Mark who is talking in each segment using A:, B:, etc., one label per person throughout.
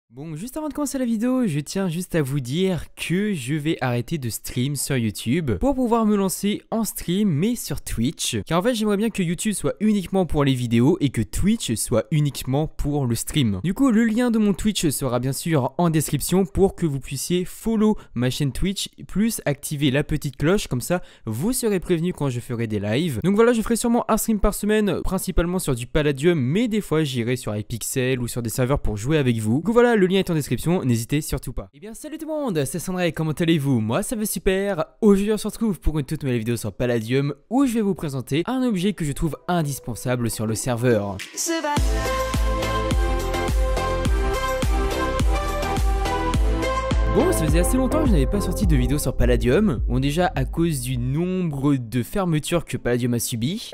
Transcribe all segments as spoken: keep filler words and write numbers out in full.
A: Bon, juste avant de commencer la vidéo, je tiens juste à vous dire que je vais arrêter de stream sur YouTube pour pouvoir me lancer en stream mais sur Twitch. Car en fait j'aimerais bien que YouTube soit uniquement pour les vidéos et que Twitch soit uniquement pour le stream. Du coup le lien de mon Twitch sera bien sûr en description pour que vous puissiez follow ma chaîne Twitch plus activer la petite cloche, comme ça vous serez prévenu quand je ferai des lives. Donc voilà, je ferai sûrement un stream par semaine principalement sur du Palladium, mais des fois j'irai sur Hypixel ou sur des serveurs pour jouer avec vous. Donc voilà, le lien est en description, n'hésitez surtout pas. Et bien salut tout le monde, c'est Sandré, comment allez-vous? Moi ça va super. Aujourd'hui on se retrouve pour une toute nouvelle vidéo sur Palladium où je vais vous présenter un objet que je trouve indispensable sur le serveur. Bon, ça faisait assez longtemps que je n'avais pas sorti de vidéo sur Palladium. Bon, déjà à cause du nombre de fermetures que Palladium a subi.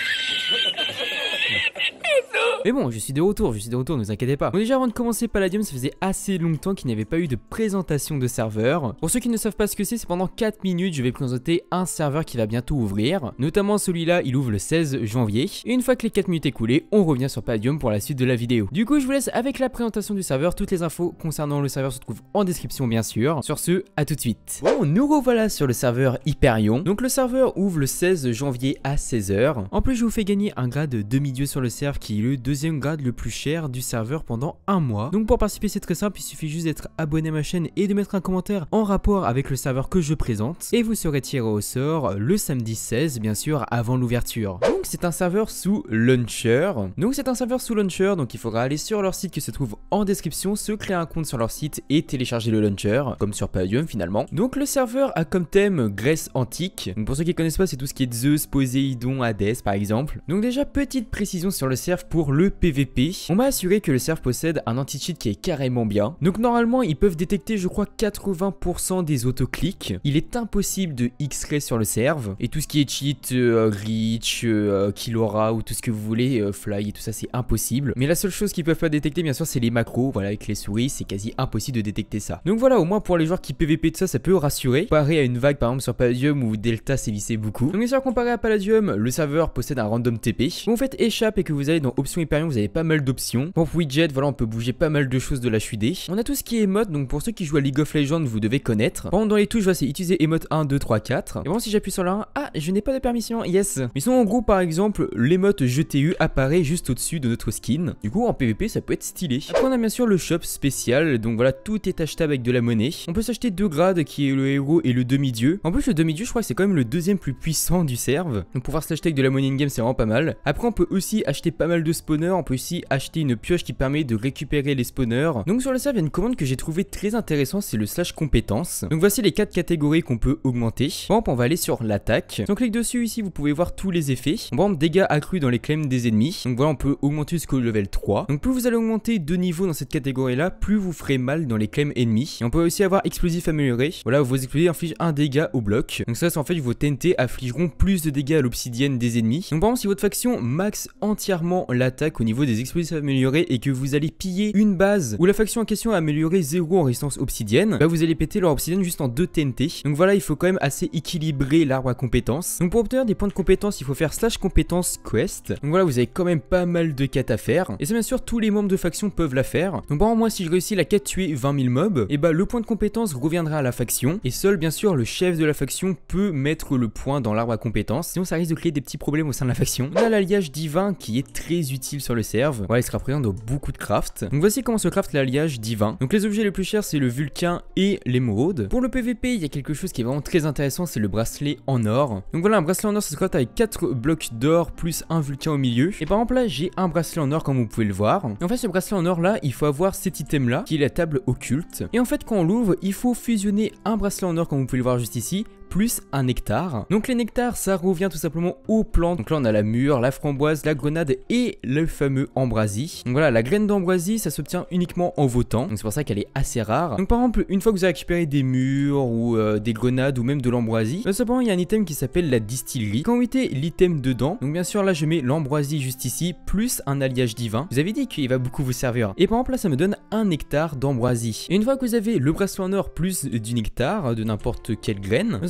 A: Mais bon, je suis de retour, je suis de retour, ne vous inquiétez pas. Bon, déjà avant de commencer Palladium, ça faisait assez longtemps qu'il n'y avait pas eu de présentation de serveur. Pour ceux qui ne savent pas ce que c'est, c'est pendant quatre minutes, je vais présenter un serveur qui va bientôt ouvrir. Notamment celui-là, il ouvre le seize janvier. Et une fois que les quatre minutes écoulées, on revient sur Palladium pour la suite de la vidéo. Du coup, je vous laisse avec la présentation du serveur. Toutes les infos concernant le serveur se trouvent en description, bien sûr. Sur ce, à tout de suite. Bon, nous revoilà sur le serveur Hyperion. Donc le serveur ouvre le seize janvier à seize heures. En plus, je vous fais gagner un grade demi-dieu sur le serveur qui est le deuxième grade le plus cher du serveur pendant un mois. Donc pour participer c'est très simple, il suffit juste d'être abonné à ma chaîne et de mettre un commentaire en rapport avec le serveur que je présente et vous serez tiré au sort le samedi seize, bien sûr avant l'ouverture. Donc c'est un serveur sous launcher. Donc c'est un serveur sous launcher, donc il faudra aller sur leur site qui se trouve en description, se créer un compte sur leur site et télécharger le launcher comme sur Palladium finalement. Donc le serveur a comme thème Grèce antique. Donc pour ceux qui connaissent pas, c'est tout ce qui est Zeus, Poséidon, Hadès par exemple. Donc déjà petite précision sur le serve pour le P V P, on m'a assuré que le serve possède un anti-cheat qui est carrément bien. Donc normalement ils peuvent détecter je crois quatre-vingts pour cent des autoclics. Il est impossible de X-ray sur le serve. Et tout ce qui est cheat, euh, reach, euh, Killora ou tout ce que vous voulez, euh, fly et tout ça c'est impossible. Mais la seule chose qu'ils peuvent pas détecter bien sûr c'est les macros. Voilà, avec les souris c'est quasi impossible de détecter ça. Donc voilà, au moins pour les joueurs qui P V P de ça, ça peut rassurer. Comparé à une vague par exemple sur Palladium où Delta sévissait beaucoup. Donc bien sûr comparé à Palladium, le serveur possède un random T P. Quand vous faites échappe et que vous allez dans options Hyperion, vous avez pas mal d'options. Pour widget, voilà, on peut bouger pas mal de choses de la H U D. On a tout ce qui est emote, donc pour ceux qui jouent à League of Legends, vous devez connaître. Par contre, dans les touches, voilà, c'est utiliser emote un, deux, trois, quatre. Et bon, si j'appuie sur la un, ah, je n'ai pas de permission, yes. Mais sinon, en gros, par exemple, l'emote G T U apparaît juste au-dessus de notre skin. Du coup, en P V P, ça peut être stylé. Après, on a bien sûr le shop spécial, donc voilà, tout est achetable avec de la monnaie. On peut s'acheter deux grades, qui est le héros et le demi-dieu. En plus, le demi-dieu, je crois que c'est quand même le deuxième plus puissant du serve. Donc, pouvoir se l'acheter avec de la monnaie in-game, c'est vraiment pas mal. Après, on peut aussi acheter pas mal de spawners. On peut aussi acheter une pioche qui permet de récupérer les spawners. Donc sur le serve il y a une commande que j'ai trouvé très intéressante, c'est le slash compétences. Donc voici les quatre catégories qu'on peut augmenter. Par exemple on va aller sur l'attaque. Si on clique dessus ici vous pouvez voir tous les effets. Par exemple dégâts accrus dans les claims des ennemis. Donc voilà, on peut augmenter jusqu'au level trois. Donc plus vous allez augmenter de niveau dans cette catégorie là, plus vous ferez mal dans les claims ennemis. Et on peut aussi avoir explosif amélioré. Voilà, vos explosifs infligent un dégât au bloc. Donc ça c'est en fait vos T N T affligeront plus de dégâts à l'obsidienne des ennemis. Donc par exemple si votre faction max entièrement l'attaque au niveau des explosifs améliorés et que vous allez piller une base où la faction en question a amélioré zéro en résistance obsidienne, bah vous allez péter leur obsidienne juste en deux T N T. Donc voilà, il faut quand même assez équilibrer l'arbre à compétences. Donc pour obtenir des points de compétences, il faut faire slash compétences quest. Donc voilà, vous avez quand même pas mal de quêtes à faire. Et ça bien sûr, tous les membres de faction peuvent la faire. Donc par exemple, moi si je réussis la quête tuer vingt mille mobs, et bah le point de compétence reviendra à la faction. Et seul bien sûr le chef de la faction peut mettre le point dans l'arbre à compétences. Sinon ça risque de créer des petits problèmes au sein de la faction. On a l'alliage divin qui est très utile sur le serve. Voilà, il sera présent dans beaucoup de craft. Donc voici comment se craft l'alliage divin. Donc les objets les plus chers c'est le vulcain et l'émeraude. Pour le P V P il y a quelque chose qui est vraiment très intéressant, c'est le bracelet en or. Donc voilà, un bracelet en or ça se craft avec quatre blocs d'or plus un vulcain au milieu. Et par exemple là j'ai un bracelet en or comme vous pouvez le voir. Et en fait ce bracelet en or là il faut avoir cet item là qui est la table occulte. Et en fait quand on l'ouvre il faut fusionner un bracelet en or comme vous pouvez le voir juste ici plus un nectar. Donc les nectars ça revient tout simplement aux plantes. Donc là on a la mûre, la framboise, la grenade et le fameux ambroisie. Donc voilà, la graine d'ambroisie ça s'obtient uniquement en votant. Donc c'est pour ça qu'elle est assez rare. Donc par exemple une fois que vous avez récupéré des mûres ou euh, des grenades ou même de l'ambroisie, bah, cependant il y a un item qui s'appelle la distillerie. Quand vous mettez l'item dedans, donc bien sûr là je mets l'ambroisie juste ici plus un alliage divin. Vous avez dit qu'il va beaucoup vous servir. Et par exemple là ça me donne un nectar d'ambroisie. Et une fois que vous avez le bracelet en or plus du nectar de n'importe quelle graine,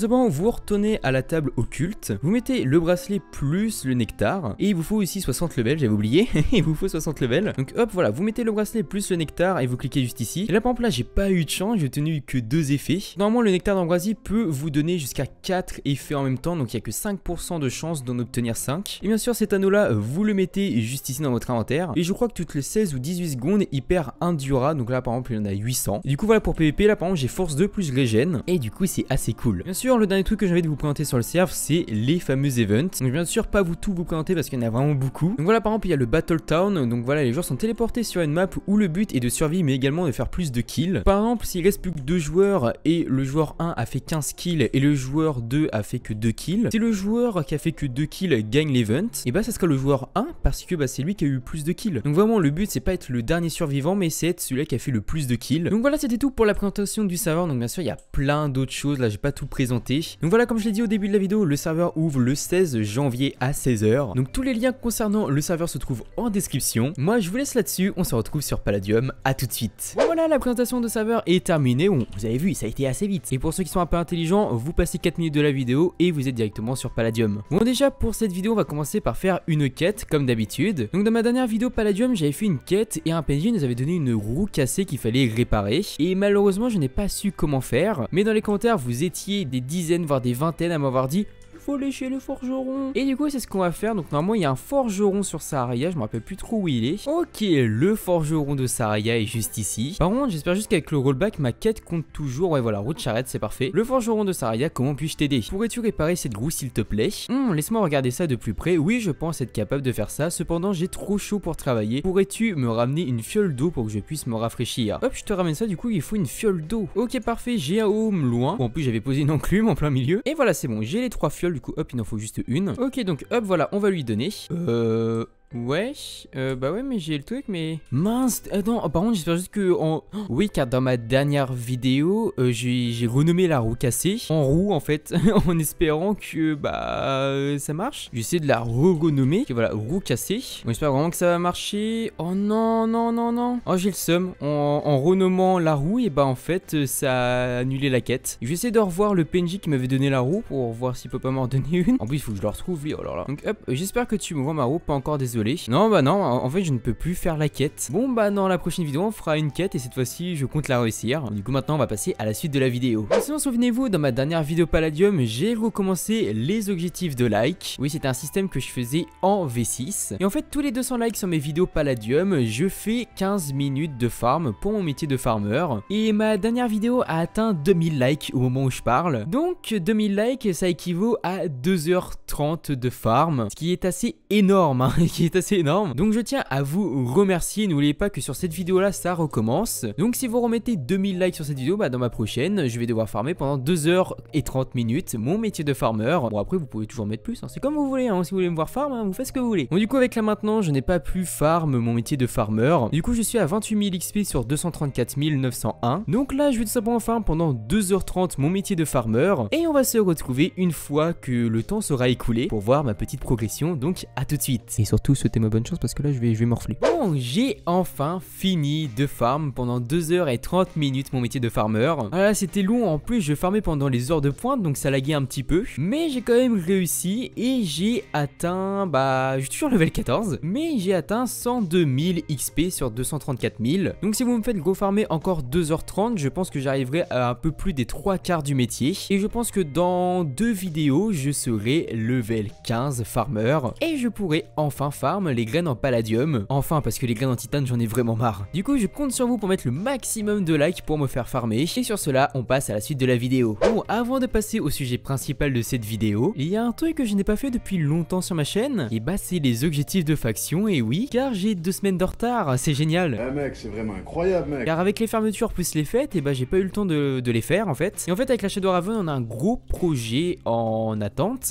A: simplement vous retournez à la table occulte, vous mettez le bracelet plus le nectar, et il vous faut aussi soixante levels, j'avais oublié, il vous faut soixante levels. Donc hop, voilà, vous mettez le bracelet plus le nectar et vous cliquez juste ici. Et là par exemple là j'ai pas eu de chance, j'ai obtenu que deux effets. Normalement le nectar d'ambroisie peut vous donner jusqu'à quatre effets en même temps, donc il n'y a que cinq pour cent de chance d'en obtenir cinq. Et bien sûr cet anneau là, vous le mettez juste ici dans votre inventaire. Et je crois que toutes les seize ou dix-huit secondes il perd un Dura, donc là par exemple il y en a huit cents. Et du coup voilà pour P V P, là par exemple j'ai force deux plus régène, et du coup c'est assez cool. Bien sûr le dernier truc que j'ai envie de vous présenter sur le serve, c'est les fameux events. Donc bien sûr pas vous tout vous présenter parce qu'il y en a vraiment beaucoup. Donc voilà par exemple il y a le Battle Town, donc voilà les joueurs sont téléportés sur une map où le but est de survivre mais également de faire plus de kills. Par exemple s'il reste plus que deux joueurs et le joueur un a fait quinze kills et le joueur deux a fait que deux kills, si le joueur qui a fait que deux kills gagne l'event, et bah ça sera le joueur un parce que bah, c'est lui qui a eu plus de kills. Donc vraiment le but c'est pas être le dernier survivant mais c'est être celui qui a fait le plus de kills. Donc voilà c'était tout pour la présentation du serveur. Donc bien sûr il y a plein d'autres choses, là j'ai pas tout présenté. Donc voilà comme je l'ai dit au début de la vidéo, le serveur ouvre le seize janvier à seize heures. Donc tous les liens concernant le serveur se trouvent en description. Moi je vous laisse là-dessus, on se retrouve sur Palladium, à tout de suite. Bon, voilà la présentation de serveur est terminée, bon, vous avez vu ça a été assez vite. Et pour ceux qui sont un peu intelligents, vous passez quatre minutes de la vidéo et vous êtes directement sur Palladium. Bon déjà pour cette vidéo on va commencer par faire une quête comme d'habitude. Donc dans ma dernière vidéo Palladium j'avais fait une quête et un P N J nous avait donné une roue cassée qu'il fallait réparer. Et malheureusement je n'ai pas su comment faire. Mais dans les commentaires vous étiez des dizaines voire des vingtaines à m'avoir dit faut aller chez le forgeron. Et du coup c'est ce qu'on va faire. Donc normalement il y a un forgeron sur Saharia, je me rappelle plus trop où il est. Ok, le forgeron de Saharia est juste ici. Par contre j'espère juste qu'avec le rollback ma quête compte toujours. Ouais voilà, route charrette c'est parfait. Le forgeron de Saharia, comment puis-je t'aider? Pourrais-tu réparer cette roue s'il te plaît? hmm, Laisse-moi regarder ça de plus près. Oui je pense être capable de faire ça. Cependant j'ai trop chaud pour travailler. Pourrais-tu me ramener une fiole d'eau pour que je puisse me rafraîchir? Hop je te ramène ça, du coup il faut une fiole d'eau. Ok parfait, j'ai un home loin. Bon, en plus j'avais posé une enclume en plein milieu. Et voilà c'est bon, j'ai les trois fioles. Du coup hop il en faut juste une. Ok donc hop voilà on va lui donner. Euh... Ouais, euh, bah ouais mais j'ai le truc mais... Mince, attends, oh, par contre j'espère juste que... En... Oh, oui car dans ma dernière vidéo, euh, j'ai renommé la roue cassée en roue en fait, en espérant que bah euh, ça marche. J'essaie de la re-renommer, okay, voilà, roue cassée. Bon, j'espère vraiment que ça va marcher. Oh non, non, non, non. Oh j'ai le seum, en, en renommant la roue, et bah en fait ça a annulé la quête. Je vais essayer de revoir le P N J qui m'avait donné la roue pour voir s'il peut pas m'en donner une. En plus il faut que je le retrouve, lui, oh là là. Donc hop, j'espère que tu me vois ma roue, pas encore désolé. Non bah non, en fait je ne peux plus faire la quête. Bon bah dans la prochaine vidéo on fera une quête et cette fois-ci je compte la réussir. Du coup maintenant on va passer à la suite de la vidéo. Sinon souvenez-vous, dans ma dernière vidéo Palladium j'ai recommencé les objectifs de like. Oui c'était un système que je faisais en V six. Et en fait tous les deux cents likes sur mes vidéos Palladium je fais quinze minutes de farm pour mon métier de farmer. Et ma dernière vidéo a atteint deux mille likes au moment où je parle. Donc deux mille likes ça équivaut à deux heures trente de farm. Ce qui est assez énorme hein, qui est assez énorme. Donc je tiens à vous remercier. N'oubliez pas que sur cette vidéo là ça recommence. Donc si vous remettez deux mille likes sur cette vidéo, bah dans ma prochaine je vais devoir farmer pendant deux heures trente minutes mon métier de farmer. Bon après vous pouvez toujours mettre plus hein. C'est comme vous voulez hein. Si vous voulez me voir farm hein, vous faites ce que vous voulez. Bon du coup avec là maintenant je n'ai pas plus farm mon métier de farmer. Du coup je suis à vingt-huit mille X P sur deux cent trente-quatre mille neuf cent un. Donc là je vais tout simplement farm pendant deux heures trente mon métier de farmer. Et on va se retrouver une fois que le temps sera écoulé pour voir ma petite progression. Donc à tout de suite. Et surtout souhaitez-moi bonne chance parce que là je vais, je vais morfler. Bon j'ai enfin fini de farm pendant deux heures trente minutes mon métier de farmer. Voilà c'était long, en plus je farmais pendant les heures de pointe donc ça laguait un petit peu. Mais j'ai quand même réussi et j'ai atteint, bah je suis toujours level quatorze. Mais j'ai atteint cent deux mille X P sur deux cent trente-quatre mille. Donc si vous me faites go farmer encore deux heures trente, je pense que j'arriverai à un peu plus des trois quarts du métier. Et je pense que dans deux vidéos je serai level quinze farmer. Et je pourrai enfin farm les graines en palladium. Enfin parce que les graines en titane j'en ai vraiment marre. Du coup je compte sur vous pour mettre le maximum de likes pour me faire farmer. Et sur cela on passe à la suite de la vidéo. Bon avant de passer au sujet principal de cette vidéo, il y a un truc que je n'ai pas fait depuis longtemps sur ma chaîne. Et bah c'est les objectifs de faction. Et oui car j'ai deux semaines de retard, c'est génial.
B: Eh mec c'est vraiment incroyable mec.
A: Car avec les fermetures plus les fêtes, et bah j'ai pas eu le temps de, de les faire en fait. Et en fait avec la Shadowraven on a un gros projet en attente. Car en fait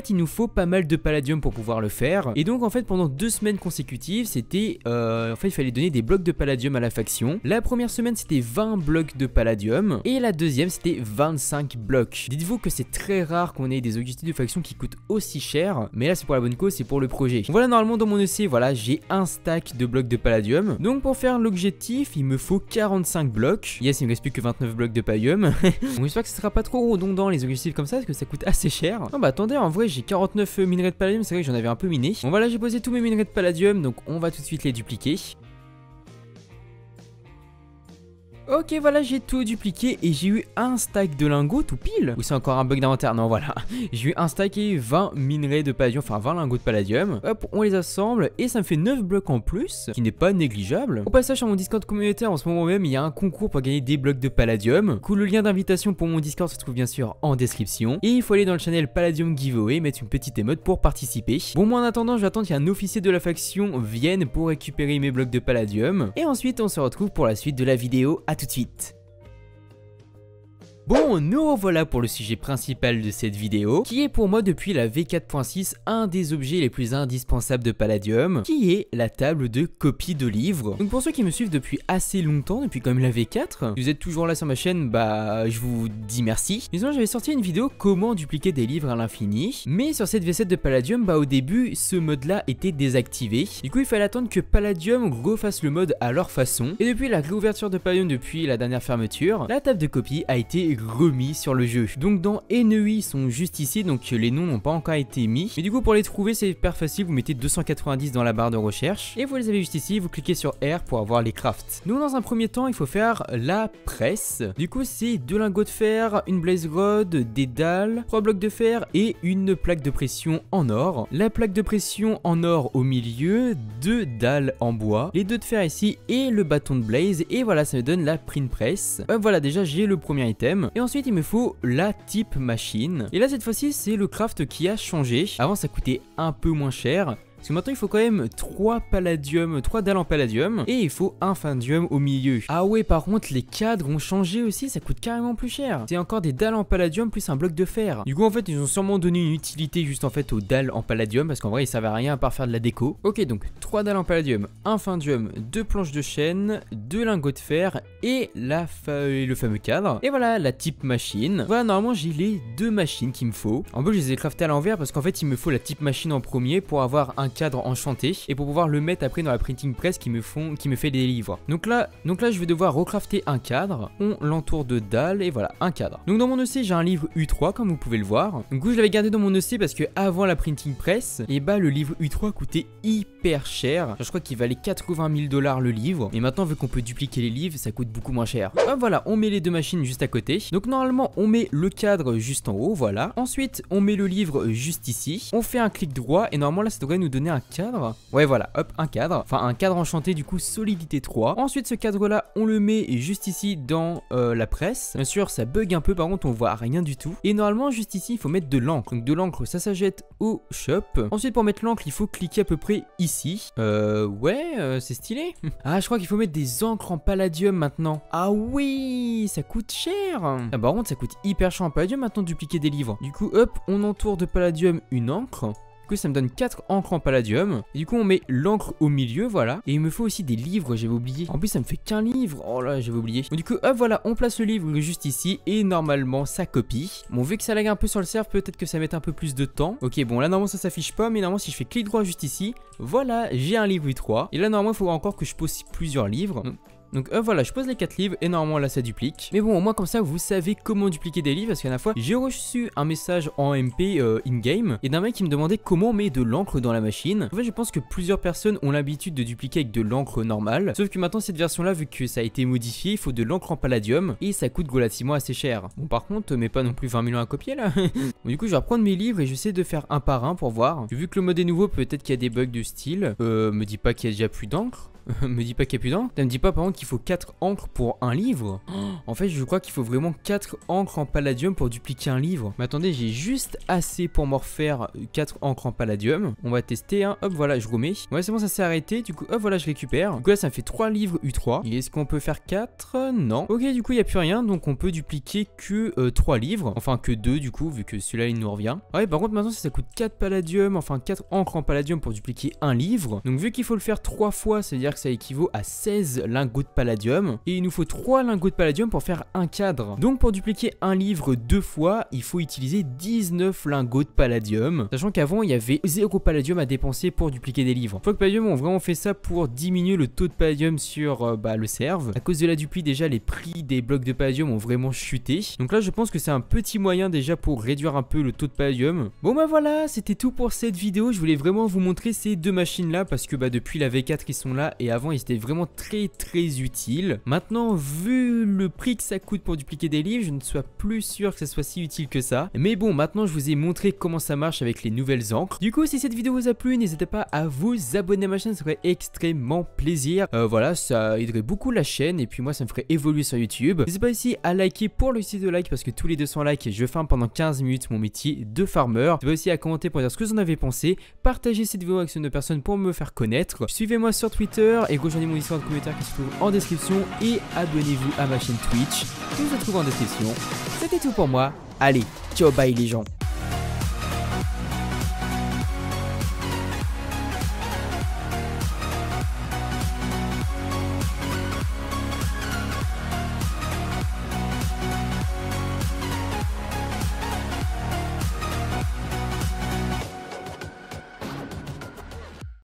A: fait il nous faut pas mal de palladium pour pouvoir le faire. Et donc en fait pendant deux semaines consécutives c'était euh, en fait il fallait donner des blocs de palladium à la faction. La première semaine c'était vingt blocs de palladium et la deuxième c'était vingt-cinq blocs. Dites-vous que c'est très rare qu'on ait des objectifs de faction qui coûtent aussi cher, mais là c'est pour la bonne cause, c'est pour le projet. Voilà, normalement dans mon E C, voilà, j'ai un stack de blocs de palladium. Donc pour faire l'objectif il me faut quarante-cinq blocs. Yes, il me reste plus que vingt-neuf blocs de palladium. On espère que ce sera pas trop redondant les objectifs comme ça parce que ça coûte assez cher. Non bah attendez, en vrai j'ai quarante-neuf minerais de palladium, c'est vrai que j'en avais un peu miné. Bon voilà, j'ai posé tous mes minerais de palladium, donc on va tout de suite les dupliquer. Ok, voilà, j'ai tout dupliqué et j'ai eu un stack de lingots tout pile. Ou c'est encore un bug d'inventaire? Non, voilà. J'ai eu un stack et vingt minerais de palladium, enfin vingt lingots de palladium. Hop, on les assemble et ça me fait neuf blocs en plus, qui n'est pas négligeable. Au passage, sur mon Discord communautaire, en ce moment même, il y a un concours pour gagner des blocs de palladium. Du coup, le lien d'invitation pour mon Discord se trouve bien sûr en description. Et il faut aller dans le channel Palladium Giveaway, mettre une petite émote pour participer. Bon, moi en attendant, je vais attendre qu'un officier de la faction vienne pour récupérer mes blocs de palladium. Et ensuite, on se retrouve pour la suite de la vidéo. À tout de suite. Bon, nous revoilà pour le sujet principal de cette vidéo, qui est pour moi depuis la V quatre point six un des objets les plus indispensables de Palladium, qui est la table de copie de livres. Donc pour ceux qui me suivent depuis assez longtemps, depuis quand même la V quatre, si vous êtes toujours là sur ma chaîne, bah je vous dis merci. Mais sinon j'avais sorti une vidéo comment dupliquer des livres à l'infini, mais sur cette V sept de Palladium, bah au début ce mode là était désactivé. Du coup il fallait attendre que Palladium refasse le mode à leur façon, et depuis la réouverture de Palladium depuis la dernière fermeture, la table de copie a été remis sur le jeu. Donc dans Enneis ils sont juste ici, donc les noms n'ont pas encore été mis, mais du coup pour les trouver c'est hyper facile, vous mettez deux cent quatre-vingt-dix dans la barre de recherche et vous les avez juste ici, vous cliquez sur R pour avoir les crafts. Donc dans un premier temps il faut faire la presse. Du coup c'est deux lingots de fer, une blaze rod, des dalles, trois blocs de fer et une plaque de pression en or. La plaque de pression en or au milieu, deux dalles en bois, les deux de fer ici et le bâton de blaze, et voilà ça me donne la print press. Euh, voilà, déjà j'ai le premier item. Et ensuite il me faut la type machine. Et là cette fois-ci c'est le craft qui a changé. Avant ça coûtait un peu moins cher, parce que maintenant il faut quand même trois palladium, trois dalles en palladium, et il faut un fandium au milieu. Ah ouais, par contre les cadres ont changé aussi, ça coûte carrément plus cher. C'est encore des dalles en palladium plus un bloc de fer. Du coup en fait ils ont sûrement donné une utilité juste en fait aux dalles en palladium, parce qu'en vrai ils servent à rien à part faire de la déco. Ok, donc trois dalles en palladium, un fandium, deux planches de chêne, deux lingots de fer et la fa le fameux cadre. Et voilà la type machine. Voilà, normalement j'ai les deux machines qu'il me faut. En plus je les ai craftées à l'envers parce qu'en fait il me faut la type machine en premier pour avoir un cadre enchanté et pour pouvoir le mettre après dans la printing press qui me font qui me fait des livres. Donc là donc là je vais devoir recrafter un cadre, on l'entoure de dalles et voilà un cadre. Donc dans mon E C j'ai un livre U trois comme vous pouvez le voir. Du coup je l'avais gardé dans mon E C parce que avant la printing press, et bah le livre U trois coûtait hyper cher. Je crois qu'il valait quatre-vingt mille dollars le livre, et maintenant vu qu'on peut dupliquer les livres ça coûte beaucoup moins cher. Ah, voilà, on met les deux machines juste à côté. Donc normalement on met le cadre juste en haut, voilà. Ensuite on met le livre juste ici, on fait un clic droit et normalement là ça devrait nous donner un cadre. Ouais voilà, hop, un cadre. Enfin un cadre enchanté du coup solidité trois. Ensuite ce cadre là on le met juste ici dans euh, la presse. Bien sûr ça bug un peu, par contre on voit rien du tout. Et normalement juste ici il faut mettre de l'encre. Donc de l'encre ça s'achète au shop. Ensuite pour mettre l'encre il faut cliquer à peu près ici. Euh ouais euh, c'est stylé. Ah je crois qu'il faut mettre des encres en palladium maintenant. Ah oui ça coûte cher. Ah par contre ça coûte hyper cher en palladium maintenant de dupliquer des livres. Du coup hop on entoure de palladium une encre. Ça me donne quatre encres en palladium. Et du coup on met l'encre au milieu, voilà. Et il me faut aussi des livres, j'avais oublié. En plus ça me fait qu'un livre. Oh là j'avais oublié. Donc du coup hop voilà, on place le livre juste ici. Et normalement ça copie. Bon vu que ça lag un peu sur le serve, peut-être que ça met un peu plus de temps. Ok bon là normalement ça s'affiche pas. Mais normalement si je fais clic droit juste ici, voilà j'ai un livre U trois. Et là normalement il faut encore que je pose plusieurs livres. Donc euh, voilà, je pose les quatre livres et normalement là ça duplique. Mais bon au moins comme ça vous savez comment dupliquer des livres, parce qu'à la fois j'ai reçu un message en M P euh, in-game et d'un mec qui me demandait comment on met de l'encre dans la machine. En fait je pense que plusieurs personnes ont l'habitude de dupliquer avec de l'encre normale. Sauf que maintenant cette version là, vu que ça a été modifié, il faut de l'encre en palladium et ça coûte relativement assez cher. Bon par contre mais pas non plus vingt millions à copier là. Bon, du coup je vais reprendre mes livres et j'essaie de faire un par un pour voir. Vu que le mode est nouveau, peut-être qu'il y a des bugs de style. Euh, me dis pas qu'il y a déjà plus d'encre. Me dis pas qu'il y a plus d'encre. Ça me dit pas par contre qu'il faut quatre encres pour un livre. Oh, en fait je crois qu'il faut vraiment quatre encres en palladium pour dupliquer un livre. Mais attendez, j'ai juste assez pour m'en refaire quatre encres en palladium. On va tester, hein. Hop, voilà, je remets. Ouais, c'est bon, ça s'est arrêté. Du coup, hop, voilà, je récupère. Du coup là ça me fait trois livres U trois. Et est-ce qu'on peut faire quatre? Non. Ok, du coup il n'y a plus rien. Donc on peut dupliquer que euh, trois livres. Enfin que deux du coup, vu que celui-là il nous revient. Ouais, par contre maintenant ça, ça coûte quatre palladium. Enfin quatre encres en palladium pour dupliquer un livre. Donc vu qu'il faut le faire trois fois, ça veut dire que ça équivaut à seize lingots de palladium. Et il nous faut trois lingots de palladium pour faire un cadre. Donc pour dupliquer un livre deux fois, il faut utiliser dix-neuf lingots de palladium. Sachant qu'avant il y avait zéro palladium à dépenser pour dupliquer des livres. Faut que Palladium ont vraiment fait ça pour diminuer le taux de palladium sur euh, bah, le serve. À cause de la dupli, déjà les prix des blocs de palladium ont vraiment chuté. Donc là je pense que c'est un petit moyen déjà pour réduire un peu le taux de palladium. Bon bah voilà, c'était tout pour cette vidéo. Je voulais vraiment vous montrer ces deux machines là parce que bah depuis la V quatre ils sont là et avant ils étaient vraiment très très utiles. Maintenant vu le prix que ça coûte pour dupliquer des livres, je ne suis plus sûr que ça soit si utile que ça. Mais bon, maintenant je vous ai montré comment ça marche avec les nouvelles encres. Du coup si cette vidéo vous a plu, n'hésitez pas à vous abonner à ma chaîne, ça ferait extrêmement plaisir. Euh, voilà, ça aiderait beaucoup la chaîne et puis moi ça me ferait évoluer sur YouTube. N'hésitez pas aussi à liker pour le site de like parce que tous les deux cents likes je farm pendant quinze minutes mon métier de farmer. N'hésitez pas aussi à commenter pour dire ce que vous en avez pensé. Partagez cette vidéo avec une autre personne pour me faire connaître. Suivez-moi sur Twitter et rejoignez mon histoire de commentaire qui se trouve en description et abonnez-vous à ma chaîne Twitch qui se trouve en description. C'était tout pour moi. Allez, ciao bye les gens.